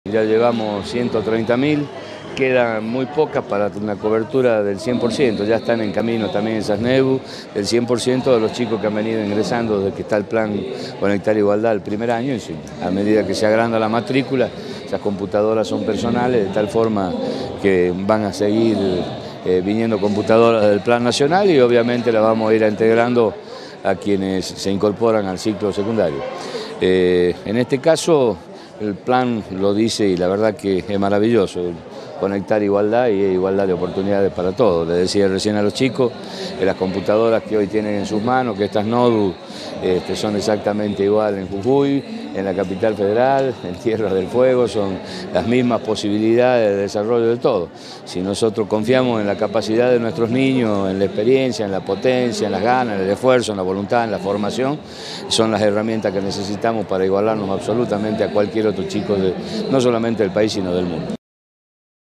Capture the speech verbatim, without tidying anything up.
Ya llevamos ciento treinta mil, quedan muy pocas para una cobertura del cien por ciento, ya están en camino también esas NEBU, el cien por ciento de los chicos que han venido ingresando desde que está el plan Conectar Igualdad el primer año, y sí, a medida que se agranda la matrícula, esas computadoras son personales, de tal forma que van a seguir eh, viniendo computadoras del plan nacional y obviamente las vamos a ir integrando a quienes se incorporan al ciclo secundario. Eh, en este caso, el plan lo dice y la verdad que es maravilloso, conectar igualdad y igualdad de oportunidades para todos. Les decía recién a los chicos que las computadoras que hoy tienen en sus manos, que estas NODU este, son exactamente igual en Jujuy, en la capital federal, en Tierra del Fuego, son las mismas posibilidades de desarrollo de todo. Si nosotros confiamos en la capacidad de nuestros niños, en la experiencia, en la potencia, en las ganas, en el esfuerzo, en la voluntad, en la formación, son las herramientas que necesitamos para igualarnos absolutamente a cualquier otro chico, de, no solamente del país, sino del mundo.